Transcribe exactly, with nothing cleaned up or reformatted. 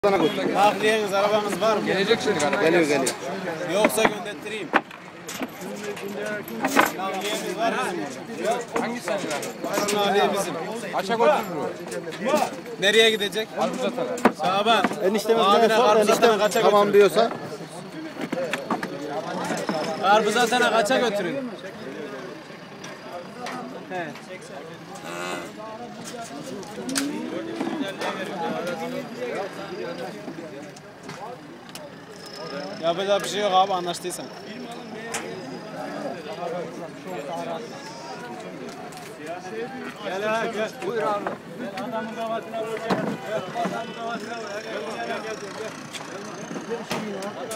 Nakliyeniz, arabanız var mı? Gelecek şimdi kardeşim. Geliyor geliyor. Yoksa gönderttireyim. Nakliyemiz var mı? Hangisi senin abi? Şu nakliye bizim. Aşağı götürür. Nereye gidecek? Arbuza tarar. Şaban. Eniştemiz Abine ne sor, karpuza eniştem sana kaça tamam götürün? diyorsa. Karpuza sana kaça götürün? He. Yapacak bir şey yok abi, anlaştıysan. Gel ha gel. Buyur abi. Gel adamın kafasına vur. Gel adamın kafasına vur. Gel gel gel. Gel